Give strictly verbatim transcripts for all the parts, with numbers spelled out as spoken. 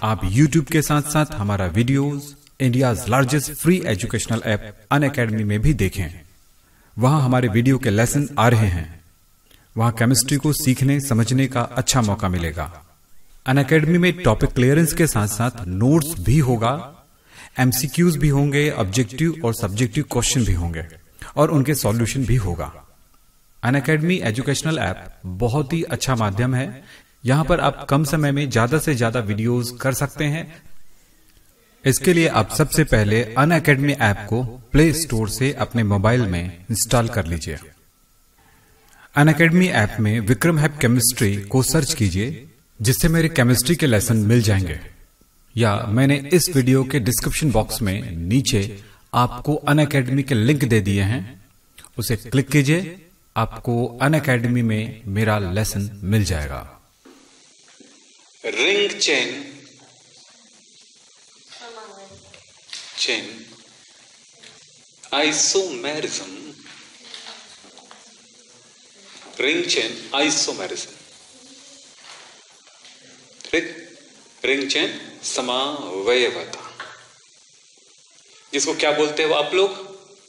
आप YouTube के साथ साथ हमारा videos India's largest free educational app Unacademy में भी देखें। वहां हमारे वीडियो के लेसन आ रहे हैं। वहां केमिस्ट्री को सीखने समझने का अच्छा मौका मिलेगा। अनअकैडमी में टॉपिक क्लियरेंस के साथ साथ नोट्स भी होगा, एमसीक्यूज भी होंगे, ऑब्जेक्टिव और सब्जेक्टिव क्वेश्चन भी होंगे और उनके सॉल्यूशन भी होगा। अनअकैडमी एजुकेशनल ऐप बहुत ही अच्छा माध्यम है। यहां पर आप कम समय में ज्यादा से ज्यादा वीडियोस कर सकते हैं। इसके लिए आप सबसे पहले अनअकैडमी ऐप को प्ले स्टोर से अपने मोबाइल में इंस्टॉल कर लीजिए। अनअकैडमी ऐप में विक्रम हैप केमिस्ट्री को सर्च कीजिए, जिससे मेरे केमिस्ट्री के लेसन मिल जाएंगे, या मैंने इस वीडियो के डिस्क्रिप्शन बॉक्स में नीचे आपको अनअकैडमी के लिंक दे दिए हैं, उसे क्लिक कीजिए। आपको अनअकैडमी में मेरा लेसन मिल जाएगा। Ring chain chain isomerism, ring chain isomerism, ring chain समावयवता, जिसको क्या बोलते हो आप लोग?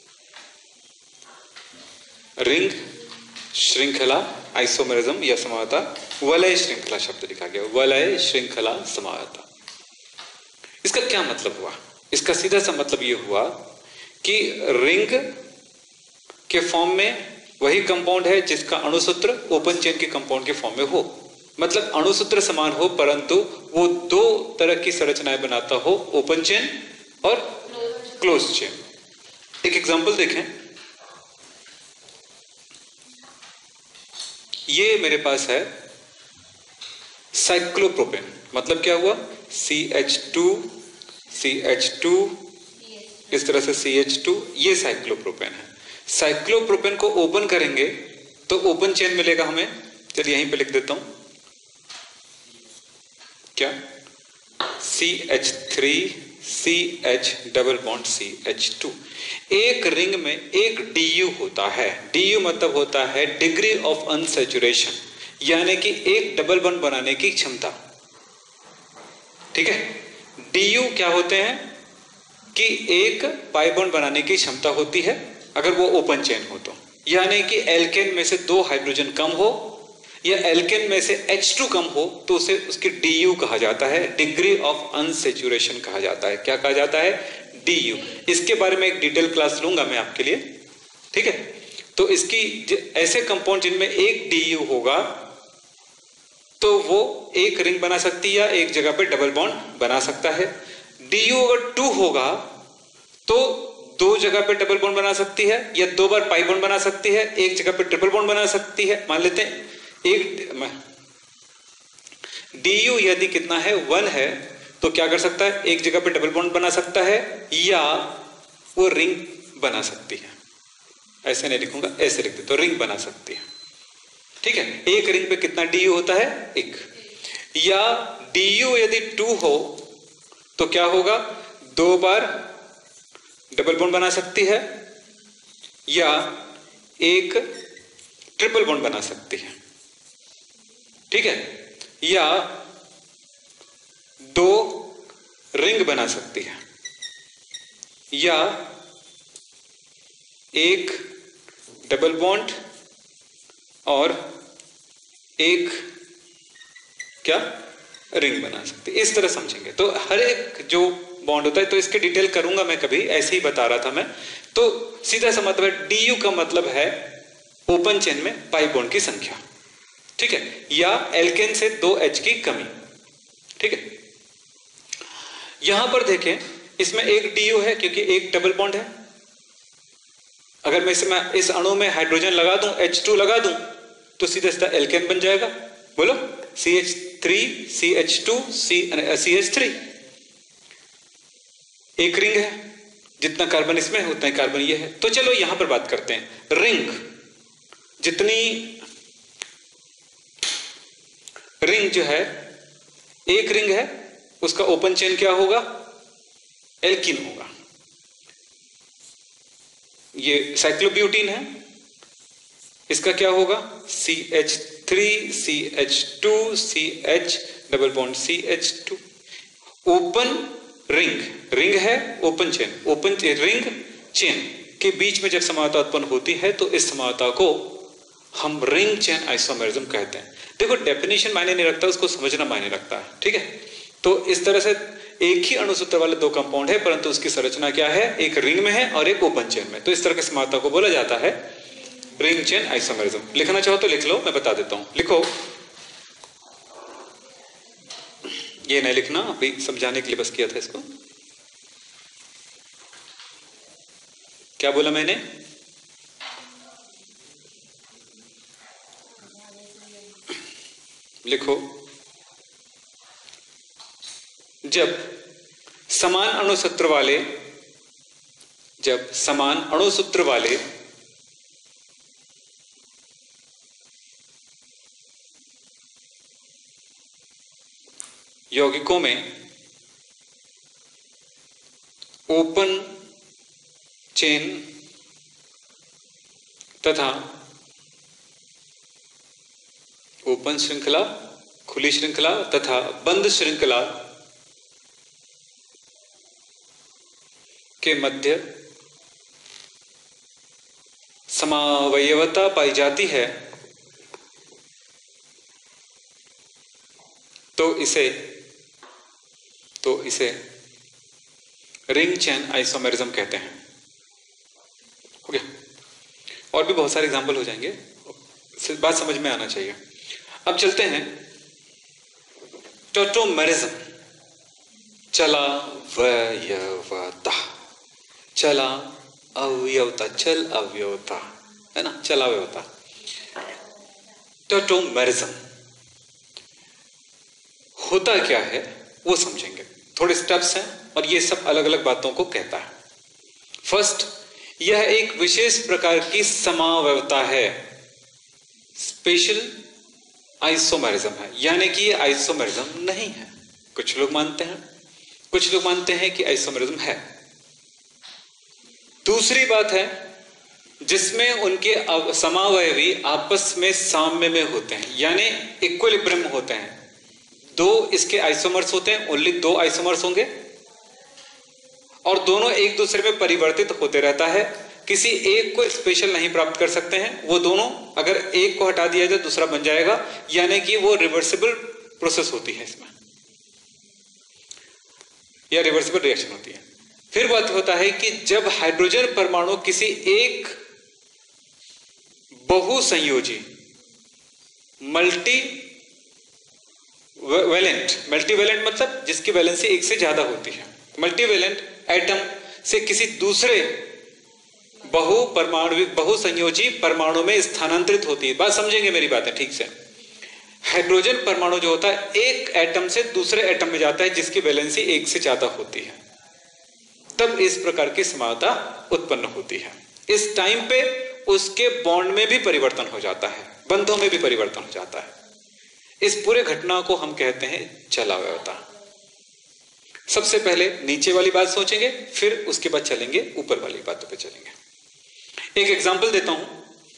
रिंग श्रृंखला आइसोमेरिज्म या समावयवता, वलय श्रृंखला शब्द लिखा गया, वलय श्रृंखला समावयवता। इसका क्या मतलब हुआ? इसका सीधा सा मतलब यह हुआ कि रिंग के फॉर्म में वही कंपाउंड है जिसका अणुसूत्र ओपन चेन के कंपाउंड के फॉर्म में हो, मतलब अणुसूत्र समान हो परंतु वो दो तरह की संरचनाएं बनाता हो, ओपन चेन और क्लोज चेन। एक एग्जांपल देखें। ये मेरे पास है साइक्लोप्रोपेन, मतलब क्या हुआ? C H two C H two, इस तरह से सी एच टू, ये साइक्लोप्रोपेन है। साइक्लोप्रोपेन को ओपन करेंगे तो ओपन चेन मिलेगा हमें। चलिए यहीं पे लिख देता हूं, क्या? C H three C H double bond C H two. एक रिंग में एक डी यू होता है। डी यू मतलब होता है डिग्री ऑफ अनसैचुरेशन, यानी कि एक डबल बॉन्ड बनाने की क्षमता। ठीक है, डी यू क्या होते हैं कि एक पाई बॉन्ड बनाने की क्षमता होती है अगर वो ओपन चेन हो तो, यानी कि एल्केन में से दो हाइड्रोजन कम हो या एल्केन में से एच टू कम हो तो उसे उसकी डी यू कहा जाता है, डिग्री ऑफ अनसैचुरेशन कहा जाता है। क्या कहा जाता है? D U. इसके बारे में एक डिटेल क्लास लूंगा मैं आपके लिए, ठीक है। तो इसकी ऐसे कंपाउंड जिनमें एक डी यू होगा तो वो एक रिंग बना सकती है या एक जगह पे डबल बॉन्ड बना सकता है। डी यू अगर टू होगा तो दो जगह पे डबल बॉन्ड बना सकती है या दो बार पाई बॉन्ड बना सकती है, एक जगह पे ट्रिपल बॉन्ड बना सकती है। मान लेते हैं एक डी यू यदि कितना है, वन है, तो क्या कर सकता है? एक जगह पे डबल बॉन्ड बना सकता है या वो रिंग बना सकती है। ऐसे नहीं लिखूंगा, ऐसे लिख दे तो रिंग बना सकती है। ठीक है, एक रिंग पे कितना डी यू होता है? एक। या डी यू यदि टू हो तो क्या होगा? दो बार डबल बॉन्ड बना सकती है या एक ट्रिपल बॉन्ड बना सकती है। ठीक है, या दो रिंग बना सकती है या एक डबल बॉन्ड और एक क्या रिंग बना सकती है। इस तरह समझेंगे तो हर एक जो बॉन्ड होता है, तो इसके डिटेल करूंगा मैं कभी, ऐसे ही बता रहा था मैं। तो सीधा सा मतलब है डी यू का मतलब है ओपन चेन में पाई बॉन्ड की संख्या, ठीक है, या एल्केन से दो एच की कमी। ठीक है, यहां पर देखें इसमें एक डी यू है क्योंकि एक डबल बॉन्ड है। अगर मैं इसमें इस अणु में हाइड्रोजन लगा दूं, एच टू लगा दूं, तो सीधा सीधा एल्केन बन जाएगा। बोलो, C H three C H two C H three. एक रिंग है, जितना कार्बन इसमें है उतना ही कार्बन ये है। तो चलो यहां पर बात करते हैं। रिंग, जितनी रिंग जो है, एक रिंग है, उसका ओपन चेन क्या होगा? एल्कीन होगा। ये साइक्लोब्यूटीन है, इसका क्या होगा? C H three C H two C H double bond C H two. Open ring, ring है open chain, open ring chain के बीच में जब समानता उत्पन्न होती है तो इस समानता को हम रिंग चेन आइसोमेरिज्म कहते हैं। देखो डेफिनेशन मायने नहीं रखता, उसको समझना मायने रखता है, ठीक है। तो इस तरह से एक ही अणुसूत्र वाले दो कंपाउंड है परंतु उसकी संरचना क्या है, एक रिंग में है और एक ओपन चेन में, तो इस तरह की समानता को बोला जाता है रिंग चेन आइसोमेरिज्म। लिखना चाहो तो लिख लो, मैं बता देता हूं। लिखो, ये नहीं लिखना, अभी समझाने के लिए बस किया था इसको। क्या बोला मैंने? लिखो, जब समान अणुसूत्र वाले जब समान अणुसूत्र वाले यौगिकों में ओपन चेन तथा ओपन श्रृंखला, खुली श्रृंखला तथा बंद श्रृंखला के मध्य समावयवता पाई जाती है तो इसे तो इसे रिंग चेन आइसोमेरिज्म कहते हैं। हो गया? और भी बहुत सारे एग्जांपल हो जाएंगे, बात समझ में आना चाहिए। अब चलते हैं टोटोमेरिज्म, चला वयवता, चला अवयवता, चल अवयवता है ना, चला अवयवता, टोटोमेरिज्म होता क्या है वो समझेंगे। थोड़े स्टेप्स हैं और ये सब अलग अलग बातों को कहता है। फर्स्ट, यह एक विशेष प्रकार की समावयवता है, स्पेशल आइसोमेरिज्म है, यानी कि ये आइसोमेरिज्म नहीं है। कुछ लोग मानते हैं, कुछ लोग मानते हैं कि आइसोमेरिज्म है। दूसरी बात है जिसमें उनके समावयवी आपस में साम्य में होते हैं, यानी इक्विलिब्रियम होते हैं। दो इसके आइसोमर्स होते हैं, ओनली दो आइसोमर्स होंगे और दोनों एक दूसरे में परिवर्तित होते रहता है। किसी एक को स्पेशल नहीं प्राप्त कर सकते हैं, वो दोनों अगर एक को हटा दिया जाए दूसरा बन जाएगा, यानी कि वो रिवर्सिबल प्रोसेस होती है इसमें, या रिवर्सिबल रिएक्शन होती है। फिर बात होता है कि जब हाइड्रोजन परमाणु किसी एक बहुसंयोजी मल्टी वैलेंट, मल्टीवैलेंट मतलब जिसकी वैलेंसी एक से ज्यादा होती है, मल्टीवैलेंट एटम से किसी दूसरे बहु परमाणु बहुसंयोजी परमाणु में स्थानांतरित होती है। बात समझेंगे मेरी बातें ठीक से। हाइड्रोजन परमाणु जो होता है एक एटम से दूसरे एटम में जाता है जिसकी वैलेंसी एक से ज्यादा होती है, तब इस प्रकार की समानता उत्पन्न होती है। इस टाइम पे उसके बॉन्ड में भी परिवर्तन हो जाता है, बंधों में भी परिवर्तन हो जाता है। इस पूरे घटना को हम कहते हैं चलावयवता। सबसे पहले नीचे वाली बात सोचेंगे, फिर उसके बाद चलेंगे ऊपर वाली बातों पे चलेंगे। एक एग्जांपल देता हूं।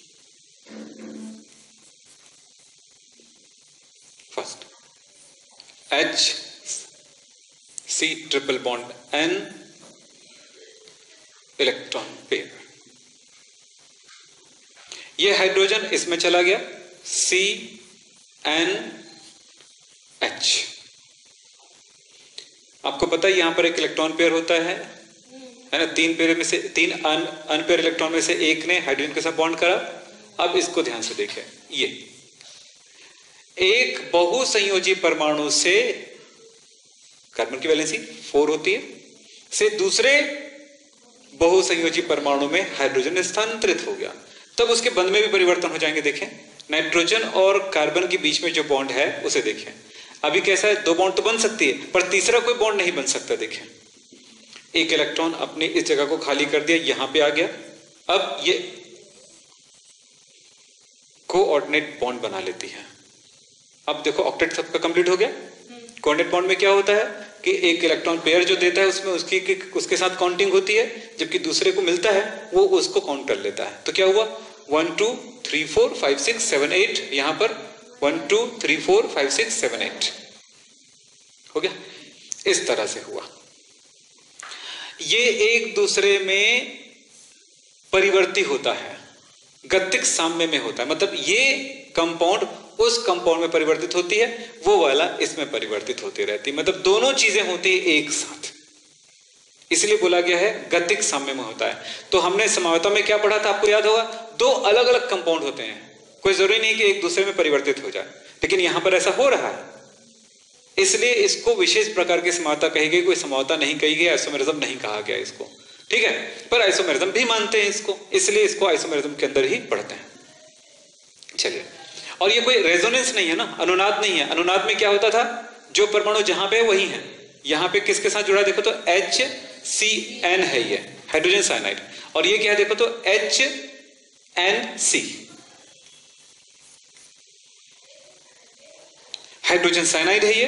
First, H C triple bond N electron pair, ये हाइड्रोजन इसमें चला गया, सी एन एच। आपको पता है यहां पर एक इलेक्ट्रॉन पेयर होता है है ना, तीन पेयर में से तीन अन अनपेयर इलेक्ट्रॉन में से एक ने हाइड्रोजन के साथ बॉन्ड करा। अब इसको ध्यान से देखें, ये एक बहुसंयोजी परमाणु से कार्बन की वैलेंसी फोर होती है, से दूसरे बहुसंयोजी परमाणु में हाइड्रोजन स्थानांतरित हो गया, तब उसके बंध में भी परिवर्तन हो जाएंगे। देखें, नाइट्रोजन और कार्बन के बीच में जो बॉन्ड है उसे देखें। अभी कैसा है, दो बॉन्ड तो बन सकती है पर तीसरा कोई बॉन्ड नहीं बन सकता। देखें, एक इलेक्ट्रॉन अपनी इस जगह को खाली कर दिया, यहां पे आ गया, अब ये कोऑर्डिनेट बॉन्ड बना लेती है। अब देखो ऑक्टेट सबका कंप्लीट हो गया। कोऑर्डिनेट बॉन्ड में क्या होता है कि एक इलेक्ट्रॉन पेयर जो देता है उसमें उसकी उसके साथ काउंटिंग होती है, जबकि दूसरे को मिलता है वो उसको काउंट कर लेता है। तो क्या हुआ, one two three four five six seven eight, यहां पर one two three four five six seven eight हो गया। इस तरह से हुआ। ये एक दूसरे में परिवर्ती होता है, गतिक साम्य में होता है, मतलब ये कंपाउंड उस कंपाउंड में परिवर्तित होती है, वो वाला इसमें परिवर्तित होती रहती है, मतलब दोनों चीजें होती है एक साथ, इसलिए बोला गया है गतिक साम्य में होता है। तो हमने समावता में क्या पढ़ा था, आपको याद होगा, दो अलग अलग कंपाउंड होते हैं, कोई जरूरी नहीं कि एक दूसरे में परिवर्तित हो जाए, लेकिन यहां पर ऐसा हो रहा है, इसलिए इसको विशेष प्रकार की समावता कही गई, कोई समावता नहीं कही गई, आइसोमेरिज्म नहीं कहा गया इसको, ठीक है। पर आइसोमेरिज्म भी मानते हैं इसको, इसलिए इसको आइसोमेरिज्म के अंदर ही पढ़ते हैं। चलिए, और ये कोई रेजोनेंस नहीं है ना, अनुनाद नहीं है। अनुनाद में क्या होता था, जो परमाणु जहां पे वही है, यहां पे किसके साथ जुड़ा, देखो तो एच सी एन है, ये हाइड्रोजन साइनाइड, और ये क्या है, देखो तो H N C, hydrogen cyanide है ये।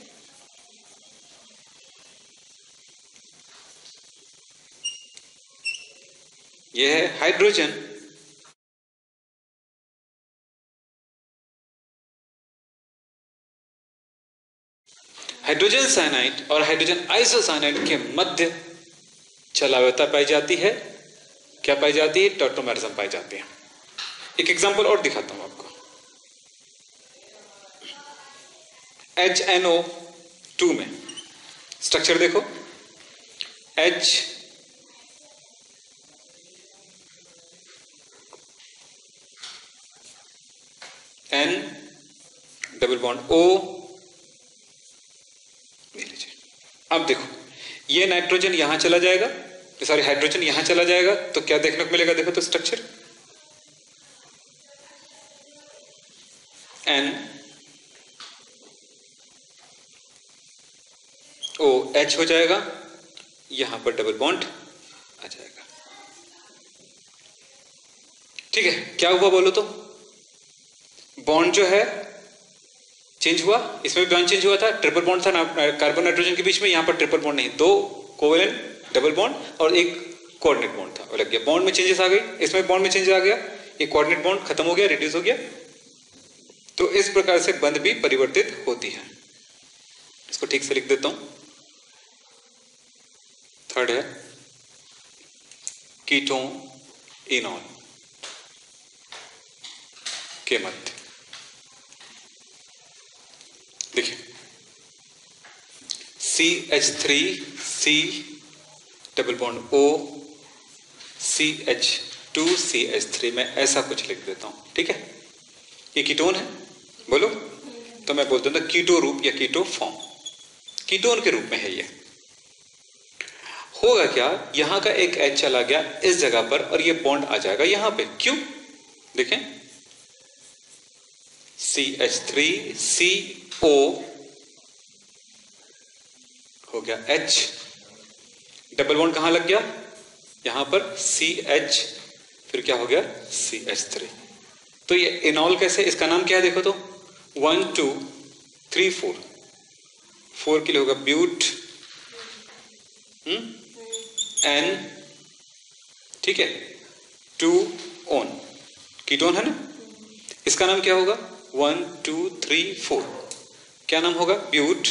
ये है हाइड्रोजन, हाइड्रोजन साइनाइड और हाइड्रोजन आइसोसाइनाइड के मध्य चलावता पाई जाती है, क्या पाई जाती है, टॉटोमेरिज्म पाई जाती है। एक एग्जांपल और दिखाता हूं आपको, एच एन ओ टू में स्ट्रक्चर देखो, H N double bond O, अब देखो ये नाइट्रोजन यहां चला जाएगा, सॉरी हाइड्रोजन यहां चला जाएगा, तो क्या देखने को मिलेगा, देखो तो स्ट्रक्चर N O H हो जाएगा, यहां पर डबल बॉन्ड आ जाएगा, ठीक है। क्या हुआ बोलो तो, बॉन्ड जो है चेंज हुआ, इसमें बॉन्ड चेंज हुआ था, ट्रिपल बॉन्ड था कार्बन नाइट्रोजन के बीच में, यहां पर ट्रिपल बॉन्ड नहीं, दो कोवेलेंट डबल बॉन्ड और एक कोऑर्डिनेट बॉन्ड था, वो लग गया, बॉन्ड में चेंजेस आ गई, इसमें बॉन्ड में चेंज आ गया, ये कोऑर्डिनेट बॉन्ड खत्म हो गया, रिड्यूस हो गया। तो इस प्रकार से बंध भी परिवर्तित होती है। इसको ठीक से लिख देता हूं, थर्ड है कीटोन इनॉन के मध्य, देखिए C H three C double bond O C H two C H three में ऐसा कुछ लिख देता हूं, ठीक है। ये कीटोन है, बोलो तो मैं बोलता हूं कीटो रूप या कीटो फॉर्म, कीटोन के रूप में है ये। होगा क्या, यहां का एक H चला गया इस जगह पर और ये बॉन्ड आ जाएगा यहां पे, क्यों, देखें सी एच थ्री सी ओ हो गया H, डबल बॉन्ड कहां लग गया, यहां पर सी एच, फिर क्या हो गया सी एच थ्री। तो ये इनॉल कैसे, इसका नाम क्या है, देखो तो one two three four, four के लिए होगा ब्यूट हम्म एन, ठीक है, टू ओन, कीटोन है ना, इसका नाम क्या होगा, वन टू थ्री फोर, क्या नाम होगा, ब्यूट,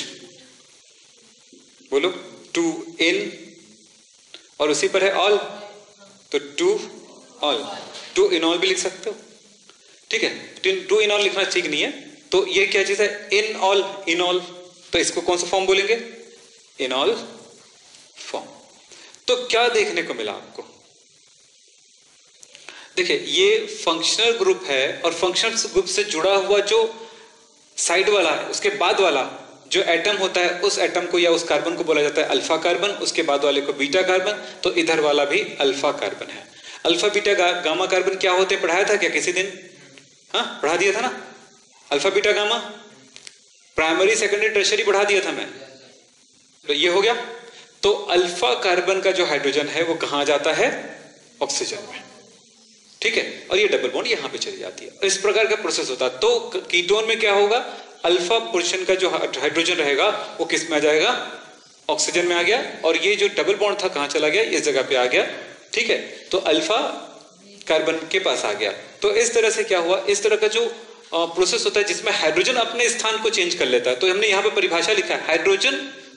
बोलो टू इन, और उसी पर है ऑल, तो टू ऑल, टू इनॉल भी लिख सकते हो, ठीक है। टू इनॉल लिखना ठीक नहीं है, तो ये क्या चीज है, इन ऑल, इनॉल, तो इसको कौन सा फॉर्म बोलेंगे, इनॉल फॉर्म। तो क्या देखने को मिला आपको, देखिए ये फंक्शनल ग्रुप है, और फंक्शनल ग्रुप से जुड़ा हुआ जो साइड वाला है, उसके बाद वाला जो एटम होता है, उस एटम को या उस कार्बन को बोला जाता है अल्फा कार्बन, उसके बाद वाले को बीटा कार्बन, तो इधर वाला भी अल्फा कार्बन है। अल्फा बीटा गा, गामा कार्बन क्या होते हैं, पढ़ाया था क्या किसी दिन, हाँ पढ़ा दिया था ना, alpha beta gamma, primary secondary tertiary पढ़ा दिया था मैं, तो ये हो गया। तो अल्फा कार्बन का जो हाइड्रोजन है वो कहां जाता है, ऑक्सीजन में, ठीक है, और ये डबल बॉन्ड यहां पे चली जाती है, इस प्रकार का प्रोसेस होता है। तो कीटोन में क्या होगा, अल्फा पोर्शन का जो हाइड्रोजन रहेगा वो किस में आ जाएगा, ऑक्सीजन में आ गया, और ये जो डबल बॉन्ड था कहां चला गया, इस जगह पे आ गया, ठीक है, तो अल्फा कार्बन के पास आ गया। तो इस तरह से क्या हुआ, इस तरह का जो प्रोसेस होता है जिसमें हाइड्रोजन अपने स्थान को चेंज कर लेता है, तो हमने यहां पे परिभाषा लिखा है, हाइड्रोजन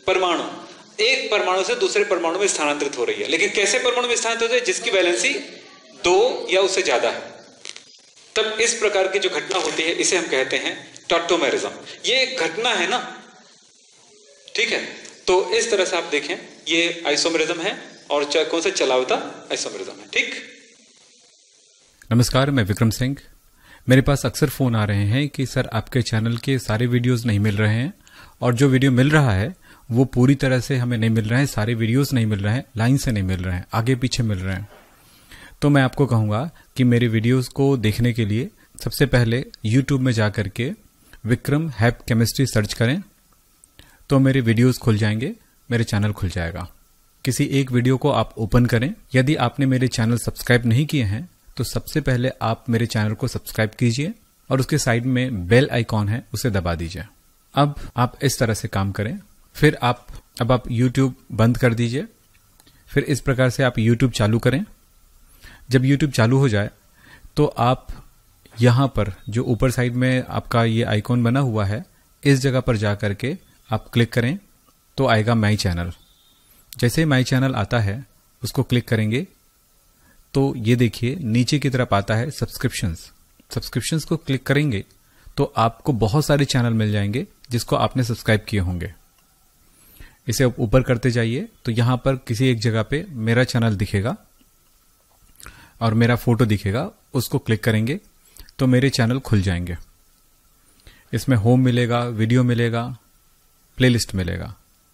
परमाणु एक परमाणु से दूसरे परमाणु में स्थानांतरित हो रही है, लेकिन कैसे परमाणु में स्थानांतरित हो रही है? जिसकी वैलेंसी दो या उससे ज्यादा है। तब इस प्रकार की जो घटना होती है इसे हम कहते हैं टॉटोमेरिज्म। ये एक घटना है ना, ठीक है। तो इस तरह से आप देखें, ये आइसोमेरिज्म है और कौन सा चलावता आइसोमेरिज्म है, ठीक। नमस्कार, मैं विक्रम सिंह। मेरे पास अक्सर फोन आ रहे हैं कि सर आपके चैनल के सारे वीडियोस नहीं मिल रहे हैं, और जो वीडियो मिल रहा है वो पूरी तरह से हमें नहीं मिल रहे हैं, सारे वीडियोस नहीं मिल रहे हैं, लाइन से नहीं मिल रहे हैं, आगे पीछे मिल रहे हैं। तो मैं आपको कहूंगा कि मेरे वीडियोस को देखने के लिए सबसे पहले यूट्यूब में जाकर के विक्रम हैप केमिस्ट्री सर्च करें, तो मेरे वीडियोस खुल जाएंगे, मेरे चैनल खुल जाएगा। किसी एक वीडियो को आप ओपन करें। यदि आपने मेरे चैनल सब्सक्राइब नहीं किए हैं तो सबसे पहले आप मेरे चैनल को सब्सक्राइब कीजिए और उसके साइड में बेल आइकॉन है उसे दबा दीजिए। अब आप इस तरह से काम करें। फिर आप अब आप YouTube बंद कर दीजिए। फिर इस प्रकार से आप YouTube चालू करें। जब YouTube चालू हो जाए तो आप यहां पर जो ऊपर साइड में आपका ये आइकॉन बना हुआ है, इस जगह पर जाकर के आप क्लिक करें तो आएगा माई चैनल। जैसे माई चैनल आता है उसको क्लिक करेंगे तो ये देखिए नीचे की तरफ आता है सब्सक्रिप्शंस। सब्सक्रिप्शंस को क्लिक करेंगे तो आपको बहुत सारे चैनल मिल जाएंगे जिसको आपने सब्सक्राइब किए होंगे। इसे आप ऊपर करते जाइए तो यहां पर किसी एक जगह पे मेरा चैनल दिखेगा और मेरा फोटो दिखेगा, उसको क्लिक करेंगे तो मेरे चैनल खुल जाएंगे। इसमें होम मिलेगा, वीडियो मिलेगा, प्लेलिस्ट मिलेगा।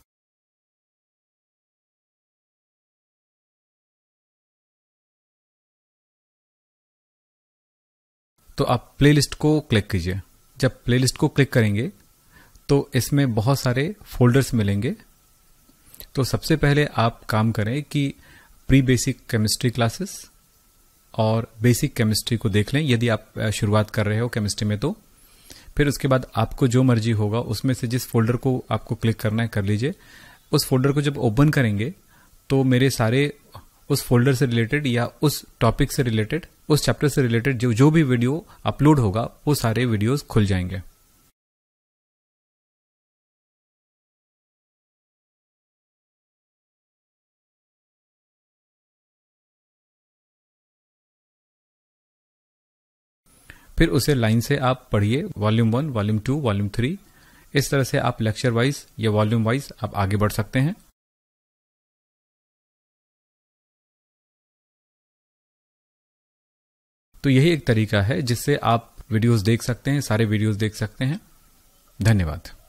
तो आप प्लेलिस्ट को क्लिक कीजिए। जब प्लेलिस्ट को क्लिक करेंगे तो इसमें बहुत सारे फोल्डर्स मिलेंगे। तो सबसे पहले आप काम करें कि प्री बेसिक केमिस्ट्री क्लासेस और बेसिक केमिस्ट्री को देख लें, यदि आप शुरुआत कर रहे हो केमिस्ट्री में तो। फिर उसके बाद आपको जो मर्जी होगा उसमें से जिस फोल्डर को आपको क्लिक करना है कर लीजिए। उस फोल्डर को जब ओपन करेंगे तो मेरे सारे उस फोल्डर से रिलेटेड या उस टॉपिक से रिलेटेड, उस चैप्टर से रिलेटेड जो जो भी वीडियो अपलोड होगा वो सारे वीडियोस खुल जाएंगे। फिर उसे लाइन से आप पढ़िए, volume one, volume two, volume three. इस तरह से आप लेक्चर वाइज या वॉल्यूम वाइज आप आगे बढ़ सकते हैं। तो यही एक तरीका है जिससे आप वीडियोस देख सकते हैं, सारे वीडियोस देख सकते हैं। धन्यवाद।